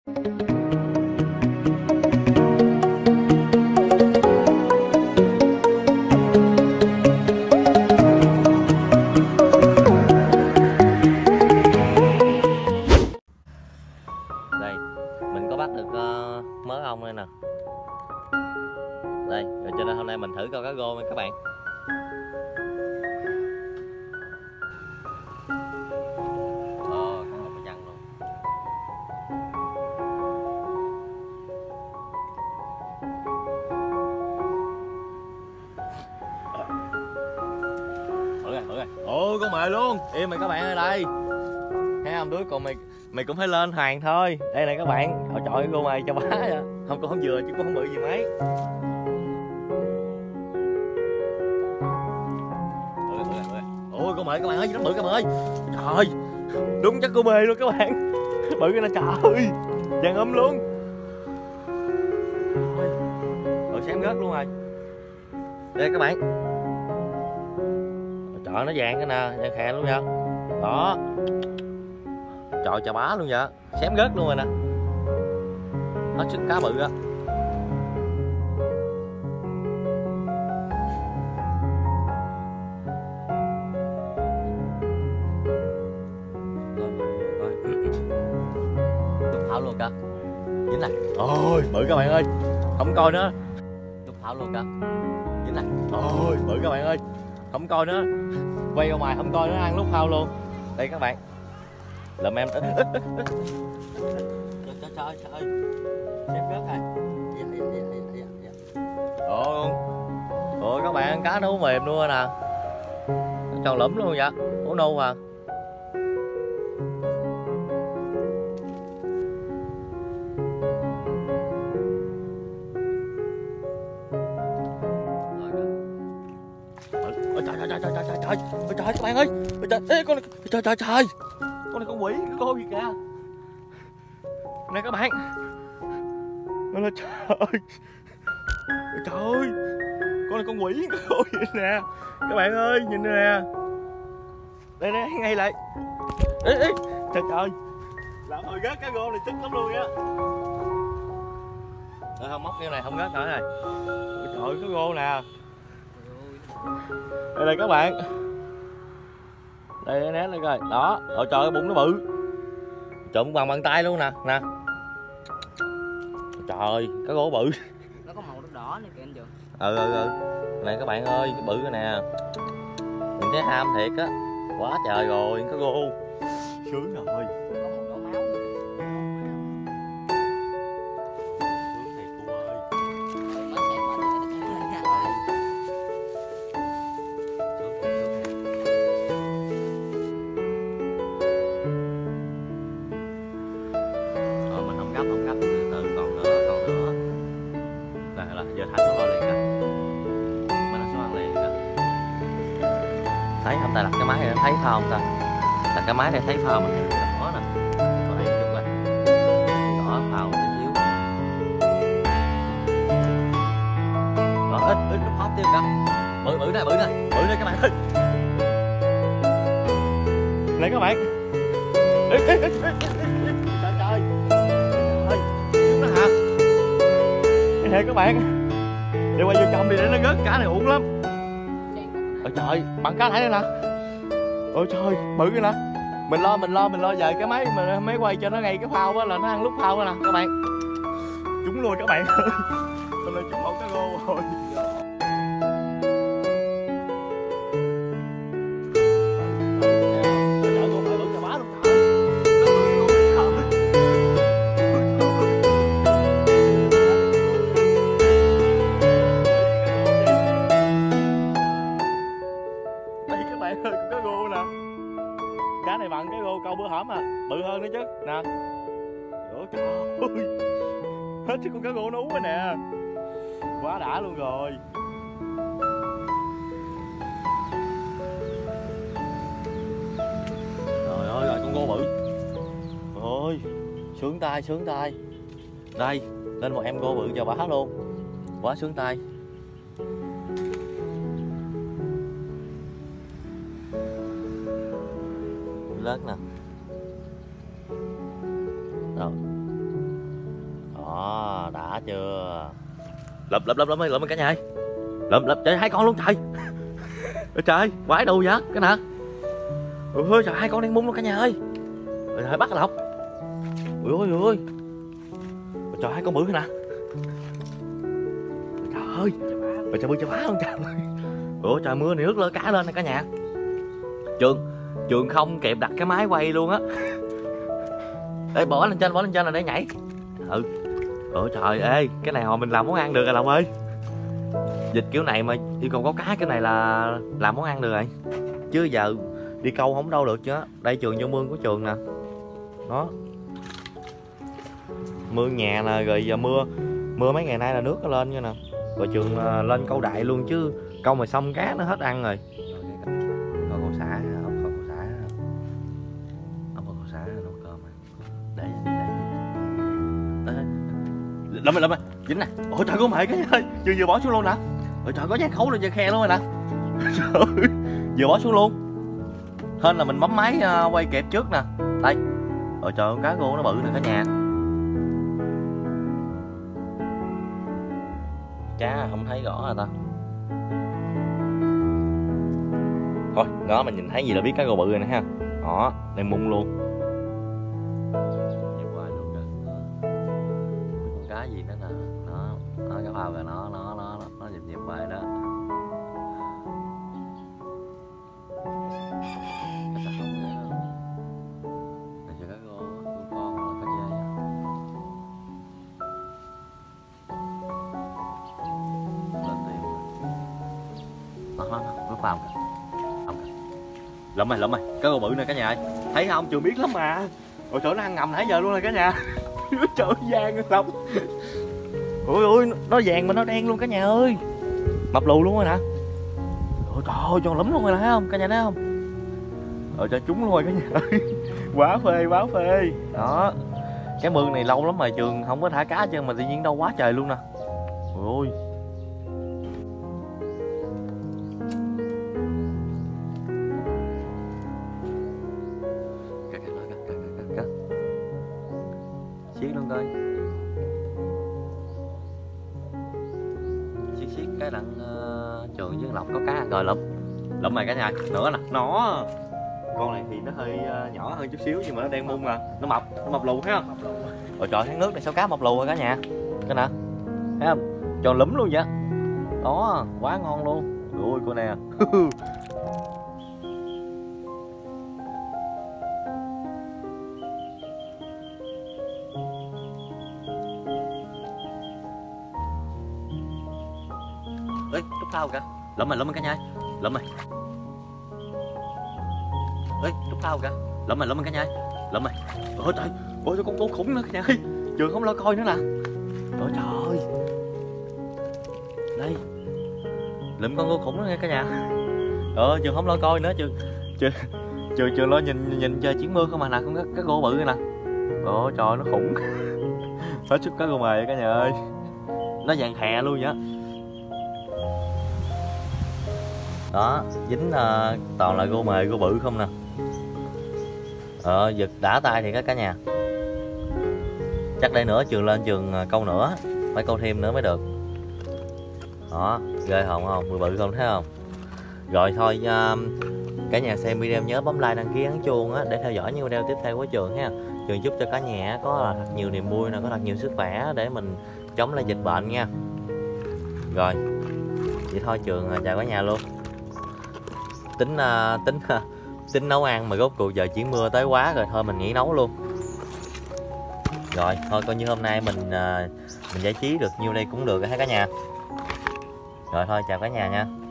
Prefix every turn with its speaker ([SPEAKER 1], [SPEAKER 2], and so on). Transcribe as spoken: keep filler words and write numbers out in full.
[SPEAKER 1] Đây, mình có bắt được uh, mớ ong đây nè. Đây, rồi cho nên hôm nay mình thử câu cá rô nha các bạn. Ồ, con hộp chăn luôn. Thử rồi, thử rồi. Ồ, con mời luôn. Im mày các bạn ơi, đây. Thấy không đứa, còn mày mày cũng phải lên hàng thôi. Đây này các bạn. Trời trời, cô mày cho bá vậy. Không, con không vừa chứ con không bự gì mấy. Ôi con mời các bạn ơi, nó bự các bạn ơi. Trời, đúng chắc cô bê luôn các bạn. Bự cái này trời ơi, vàng ôm luôn. Rồi xém rớt luôn rồi. Đây các bạn. Trời nó vàng cái nè, vàng khè luôn vậy. Đó. Trời chà bá luôn vậy. Xém rớt luôn rồi nè. Hết sức cá bự á. Thảo luôn cả. Dính này. Ôi bự các bạn ơi. Không coi nữa. Lúc thảo luôn cả. Dính này. Ôi bự các bạn ơi. Không coi nữa. Quay ra ngoài không coi nữa, ăn lúc thao luôn. Đây các bạn. Làm em. Trời trời trời trời. Xếp rớt rồi. Ồ. Ôi các bạn, cá nó mềm luôn nè. Nó tròn lẫm luôn vậy. Ủa nâu à. Ôi trời trời trời trời trời trời. Ôi trời các bạn ơi. Ôi trời, ê con này, trời trời trời. Con này con quỷ, cái con gì kìa. Nè các bạn. Nó là trời. Ôi trời ơi. Con này con quỷ, cái con gì nè. Các bạn ơi, nhìn nè. Đây đây, ngay lại. Ê ê, trời trời. Làm hồi gớt cái gô này tức lắm luôn á. Ờ, không móc cái này không gớt nữa này. Ôi trời ơi, cái gô nè. Đây đây các bạn. Đây né lên coi. Đó. Ôi trời ơi bụng nó bự. Trộm bằng bàn tay luôn nè, nè. Trời ơi, cá gỗ bự.
[SPEAKER 2] Nó có màu đỏ đỏ này kìa anh Trường.
[SPEAKER 1] Ừ ừ ừ. Này các bạn ơi, cái bự cái nè. Mình thấy ham thiệt á. Quá trời rồi, cá gỗ. Sướng rồi.
[SPEAKER 2] Có màu đỏ máu nữa.
[SPEAKER 1] Sướng thiệt cô ơi.
[SPEAKER 2] Mới xem quá trời nó chạy ra.
[SPEAKER 1] Rồi mình không gấp không gấp từ từ còn nữa còn nữa. Là là giờ thả xuống liền kìa. Mình thả xuống liền kìa. Thấy không ta, đặt cái máy này thấy phải không ta? Đặt cái máy này thấy phải không? Mình đỏ nè. Đỏ đây chút này. Đỏ phao tí xíu. Đó ít ít nó hot tiêu kìa. Bự bự này bự này bự này các bạn ơi. Này các bạn. Ê, ê, ê, ê, ê, ê. Trời trời. Trời ơi, nó hả? Cái này các bạn. Để quay vô trong đi để nó rớt, cá này uổng lắm. Ôi trời, bạn cá thải đây nè. Ôi trời, bự cái nè. Mình lo mình lo mình lo về cái máy mình máy quay cho nó ngay cái phao á là nó ăn lúc phao á nè các bạn. Trúng luôn các bạn ơi. Mình là trúng một cá rô rồi. Cá này bằng cái rô câu bữa hổm à, bự hơn nữa chứ nè. Ủa trời ơi, hết chứ con cá rô nó ú rồi nè, quá đã luôn rồi. Trời ơi rồi con rô bự, ôi sướng tay sướng tay. Đây lên một em rô bự cho bả luôn, quá sướng tay. Lớn nè. Rồi. đã chưa? Lụm lụm lụm lụm lụm cả nhà ơi. Lụm lụm trời, hai con luôn trời. Ôi trời, quái đồ vậy cái nè. Ôi trời, hai con đang mung luôn cả nhà ơi. Ôi trời, bắt lọc. Ôi ôi ôi. Ôi trời, hai con bự nè. Trời ơi. Ôi trời, bự trời, phá không trời. Ủa trời, mưa này nước lơ cá lên nè cả nhà. Trường Trường không kịp đặt cái máy quay luôn á. Ê, bỏ lên trên, bỏ lên trên là để nhảy. Ừ. Ủa trời, ê, cái này hồi mình làm món ăn được rồi Lòng ơi. Dịch kiểu này mà yêu cầu có cá cái này là làm món ăn được rồi. Chứ giờ đi câu không đâu được chứ. Đây Trường vô mương của Trường nè. Đó. Mương nhà nè, rồi giờ mưa mưa mấy ngày nay là nước nó lên như nè. Rồi Trường uh, lên câu đại luôn chứ câu mà xong cá nó hết ăn rồi. Coi con xả, ông coi con xả. Ông coi con xả nấu cơm rồi. Để để. Lắm rồi, lắm rồi. Dính nè. Ôi trời, có mẹ cái ơi. Trường vừa bỏ xuống luôn nè. Ôi trời, có giang khấu lên trên khe luôn rồi nè. Trời ơi. Vừa bỏ xuống luôn. Hên là mình bấm máy uh, quay kẹp trước nè. Đây. Ôi trời, con cá rô nó bự nè cả nhà. Cá không thấy rõ rồi ta. Thôi, đó mình nhìn thấy gì là biết cá rô bự rồi nè ha. Đó, đang mung luôn. Nhiều quá luôn kìa. Con cá gì nữa nè. Đó, nó cá phao kìa, nó nó nó nó nhìn nhiều hoài đó. Cái sao không vậy đâu. Này cho cá rô, con con là cá dây. Lên tìm. Đó, nó nó phao kìa. Lụm mày, lụm mày, cá rô bự nè cả nhà ơi. Thấy không, Trường biết lắm mà. Ôi trời, nó ăn ngầm nãy giờ luôn rồi cả nhà. Trời ơi, vàng lắm. Ôi ôi, nó vàng mà nó đen luôn cả nhà ơi. Mập lù luôn rồi nè. Ôi trời ơi, tròn lắm luôn rồi nè, thấy không, cả nhà thấy không? Ôi trời, trúng luôn rồi cả nhà ơi. Quá phê, quá phê. Đó. Cái mương này lâu lắm rồi Trường không có thả cá chứ mà tự nhiên đâu quá trời luôn nè. Ôi. Xiết luôn coi. Xiết xiết cái đặng uh, Trường với Lộc có cá ăn rồi. Lụm lụm mày cả nhà nữa nè. Nó con này thì nó hơi uh, nhỏ hơn chút xíu nhưng mà nó đang mung mà nó mập, nó mập lù thấy không? Ôi trời, tháng nước này sao cá mập lù rồi cả nhà. Cái nè, thấy không, tròn lúm luôn vậy đó, quá ngon luôn. Ôi cô nè. Ê, trúc phao kìa. Lụm mày, lụm mày cả nhà. Lụm mày. Ê, trúc phao kìa. Lụm mày, lụm mày cả nhà. Lụm mày. Ôi trời, ôi con con khủng nữa cả nhà ơi. Trường không lo coi nữa nè. Ôi trời. Đây. Lụm con con khủng nữa nha cả nhà. Ờ, Trường không lo coi nữa, Trường Trường Trường, trường lo nhìn nhìn chơi chiến mưa không mà nè, con cá, cá gỗ bự nè. Ôi trời, nó khủng. Hết chút cá gỗ mề cả nhà ơi. Nó vàng khè luôn vậy. Đó, dính uh, toàn là gô mề, gô bự không nè. Ờ, giật đã tay thì cả nhà. Chắc đây nữa Trường lên Trường câu nữa, phải câu thêm nữa mới được. Đó, ghê hồn không, bự bự không thấy không? Rồi thôi, uh, cả nhà xem video nhớ bấm like, đăng ký, ấn chuông á để theo dõi những video tiếp theo của Trường ha. Trường chúc cho cả nhà có thật nhiều niềm vui, có thật nhiều sức khỏe để mình chống lại dịch bệnh nha. Rồi, vậy thôi Trường chào cả nhà luôn. Tính uh, tính uh, tính nấu ăn mà rốt cuộc giờ chỉ mưa tới quá rồi, thôi mình nghỉ nấu luôn. Rồi thôi coi như hôm nay mình uh, mình giải trí được nhiêu đây cũng được rồi ha cả nhà. Rồi thôi chào cả nhà nha.